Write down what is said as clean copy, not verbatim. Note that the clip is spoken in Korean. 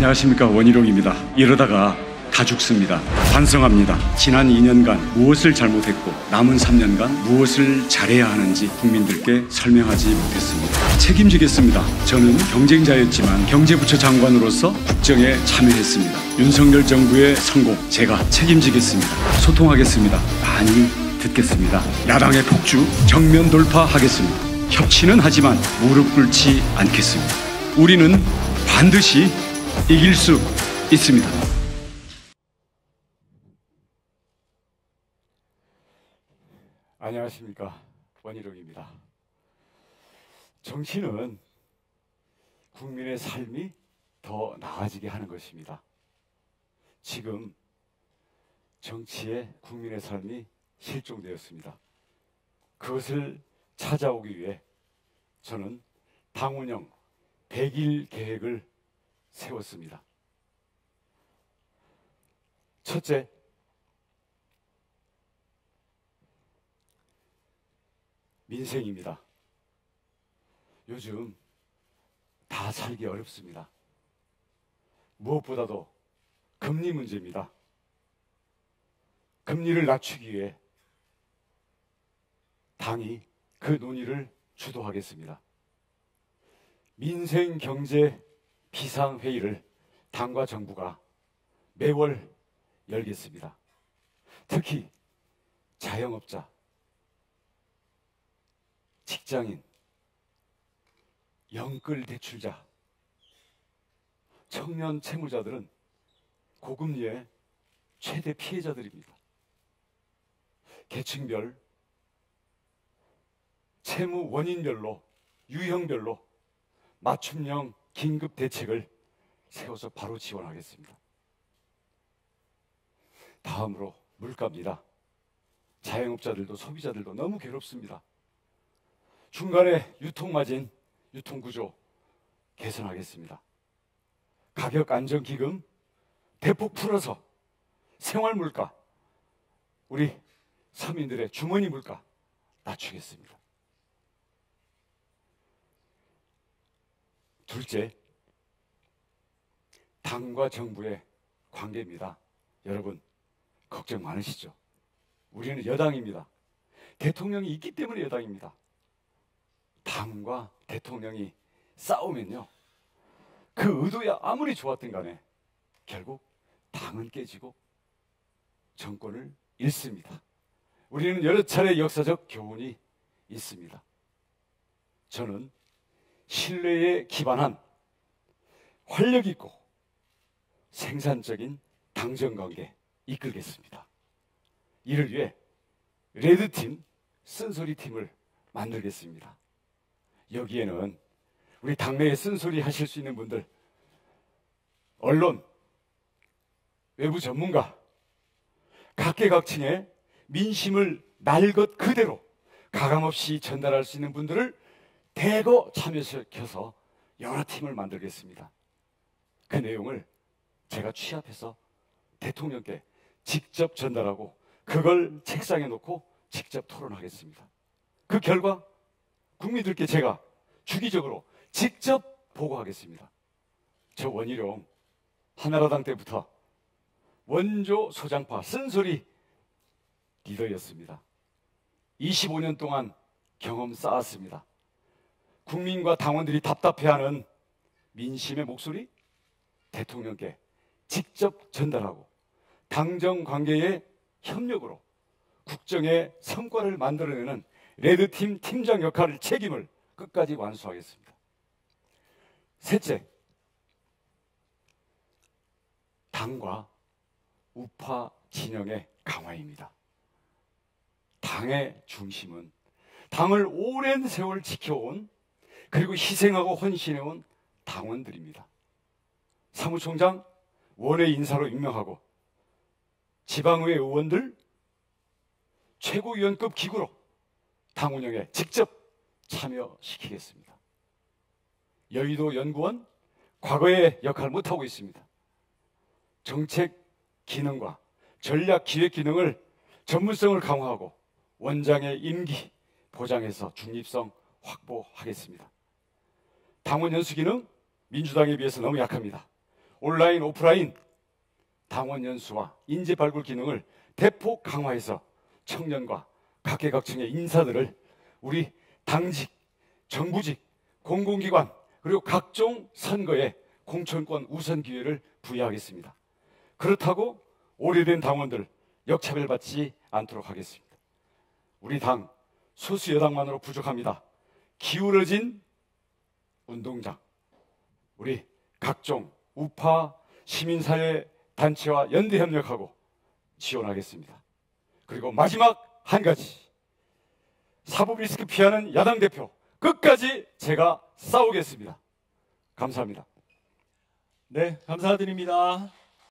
안녕하십니까, 원희룡입니다. 이러다가 다 죽습니다. 반성합니다. 지난 2년간 무엇을 잘못했고 남은 3년간 무엇을 잘해야 하는지 국민들께 설명하지 못했습니다. 책임지겠습니다. 저는 경쟁자였지만 경제부처 장관으로서 국정에 참여했습니다. 윤석열 정부의 성공 제가 책임지겠습니다. 소통하겠습니다. 많이 듣겠습니다. 야당의 폭주 정면 돌파하겠습니다. 협치는 하지만 무릎 꿇지 않겠습니다. 우리는 반드시 이길 수 있습니다. 안녕하십니까, 원희룡입니다. 정치는 국민의 삶이 더 나아지게 하는 것입니다. 지금 정치에 국민의 삶이 실종되었습니다. 그것을 찾아오기 위해 저는 당 운영 100일 계획을 세웠습니다. 첫째, 민생입니다. 요즘 다 살기 어렵습니다. 무엇보다도 금리 문제입니다. 금리를 낮추기 위해 당이 그 논의를 주도하겠습니다. 민생 경제 비상회의를 당과 정부가 매월 열겠습니다. 특히 자영업자, 직장인, 영끌 대출자, 청년 채무자들은 고금리의 최대 피해자들입니다. 계층별, 채무 원인별로, 유형별로 맞춤형 긴급 대책을 세워서 바로 지원하겠습니다. 다음으로 물가입니다. 자영업자들도 소비자들도 너무 괴롭습니다. 중간에 유통마진, 유통구조 개선하겠습니다. 가격 안정기금 대폭 풀어서 생활물가, 우리 서민들의 주머니 물가 낮추겠습니다. 둘째, 당과 정부의 관계입니다. 여러분, 걱정 많으시죠? 우리는 여당입니다. 대통령이 있기 때문에 여당입니다. 당과 대통령이 싸우면요, 그 의도야 아무리 좋았든 간에 결국 당은 깨지고 정권을 잃습니다. 우리는 여러 차례 역사적 교훈이 있습니다. 저는 신뢰에 기반한 활력 있고 생산적인 당정관계 이끌겠습니다. 이를 위해 레드팀, 쓴소리팀을 만들겠습니다. 여기에는 우리 당내에 쓴소리 하실 수 있는 분들, 언론, 외부 전문가, 각계각층의 민심을 날 것 그대로 가감없이 전달할 수 있는 분들을 대거 참여시켜서 여러 팀을 만들겠습니다. 그 내용을 제가 취합해서 대통령께 직접 전달하고 그걸 책상에 놓고 직접 토론하겠습니다. 그 결과 국민들께 제가 주기적으로 직접 보고하겠습니다. 저 원희룡 한나라당 때부터 원조 소장파 쓴소리 리더였습니다. 25년 동안 경험 쌓았습니다. 국민과 당원들이 답답해하는 민심의 목소리 대통령께 직접 전달하고 당정 관계의 협력으로 국정의 성과를 만들어내는 레드팀 팀장 역할을 책임을 끝까지 완수하겠습니다. 셋째, 당과 우파 진영의 강화입니다. 당의 중심은 당을 오랜 세월 지켜온, 그리고 희생하고 헌신해온 당원들입니다. 사무총장 원외 인사로 임명하고 지방의회 의원들 최고위원급 기구로 당 운영에 직접 참여시키겠습니다. 여의도 연구원 과거의 역할을 못하고 있습니다. 정책 기능과 전략 기획 기능을 전문성을 강화하고 원장의 임기 보장해서 중립성 확보하겠습니다. 당원 연수 기능 민주당에 비해서 너무 약합니다. 온라인, 오프라인 당원 연수와 인재 발굴 기능을 대폭 강화해서 청년과 각계각층의 인사들을 우리 당직, 정부직, 공공기관 그리고 각종 선거에 공천권 우선 기회를 부여하겠습니다. 그렇다고 오래된 당원들 역차별받지 않도록 하겠습니다. 우리 당 소수 여당만으로 부족합니다. 기울어진 운동장, 우리 각종 우파 시민사회 단체와 연대 협력하고 지원하겠습니다. 그리고 마지막 한 가지, 사법 리스크 피하는 야당 대표 끝까지 제가 싸우겠습니다. 감사합니다. 네, 감사드립니다.